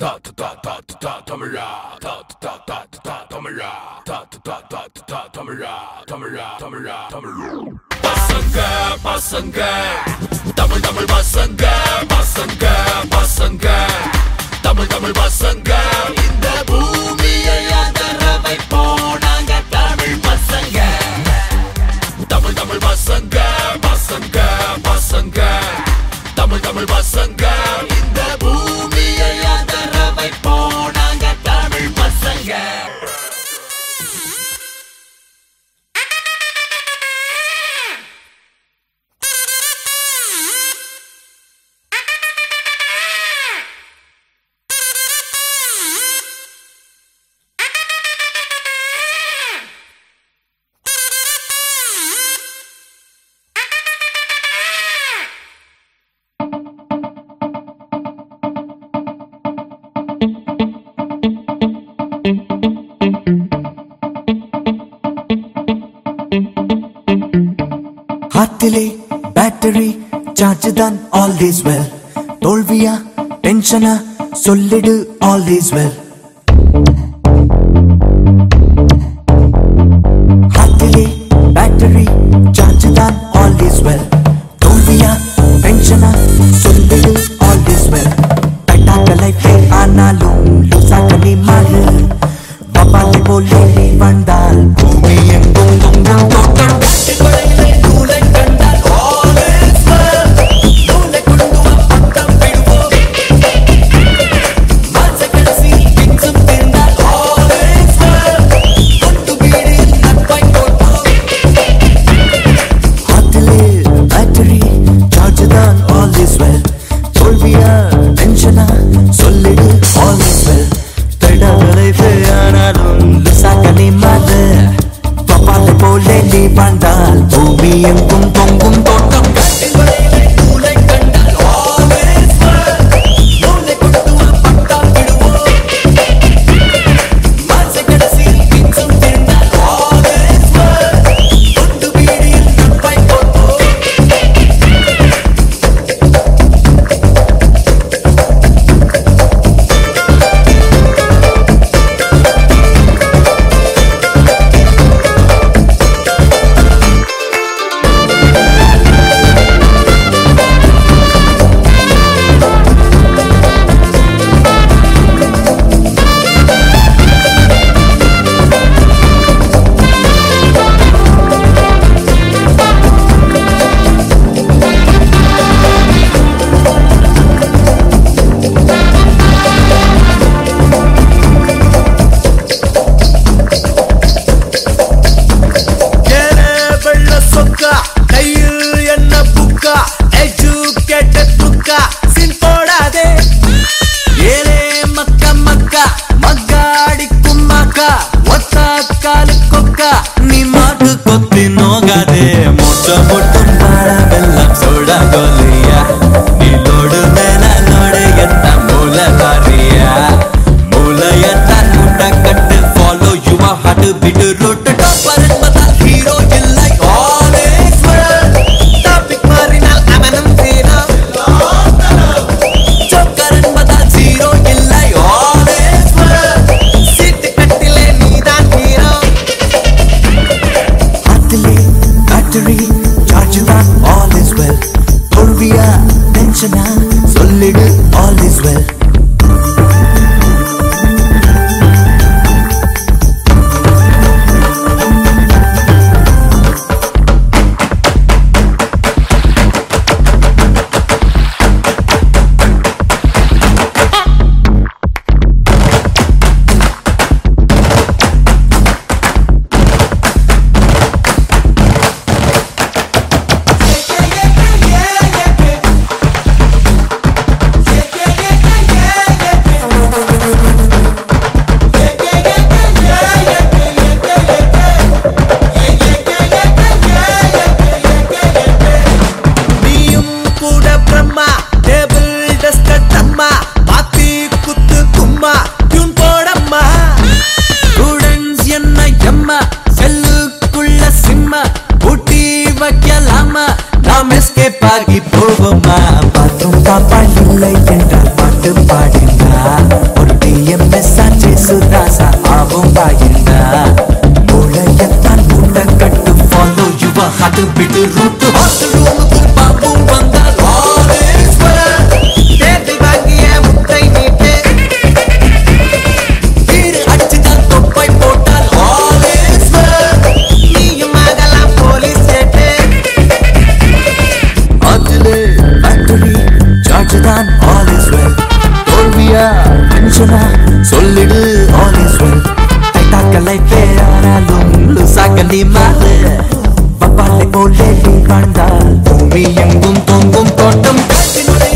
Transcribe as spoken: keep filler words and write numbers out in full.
ta ta ta ta ta Tamara ta ta ta ta Tamara ta ta ta ta Tamara Tamara Tamara Tamara Pasanga Pasanga Tamil Tamil Pasanga Pasanga Pasanga Tamil Tamil Pasanga இந்த பூமியை ஆதர வைப்போனாங்க Tamil Pasanga Tamil Tamil Pasanga Pasanga Pasanga Tamil Tamil Pasanga இந்த பூமியை ஆதர வைப்போனாங்க Tamil Pasanga ஹார்ட்டிலே battery charge தான் all is well தோல்வியா டென்ஷனா சொல்லிடு all is well ஹார்ட்டிலே பேட்டரி சார்ஜ் தான் all is well தோல்வியா டென்ஷனா சொல்லிடு all is well டைட்டாக லைஃப் ஆனாலும் லூசாக நீ மாறு வபாலை போலே நீ வந்தால் பூமி எங்கும் உங்கள் தோட்டம் டென்ஷனா சொல்லிடு all is well. டைட்டாக்க லைஃபே ஆனாலும் லூசாக்க நீ மாறு. பப்பாலை போலே நீ வாழ்ந்தால் பூமி எங்கும் தொங்கும் தோட்டம் காற்றினுடைய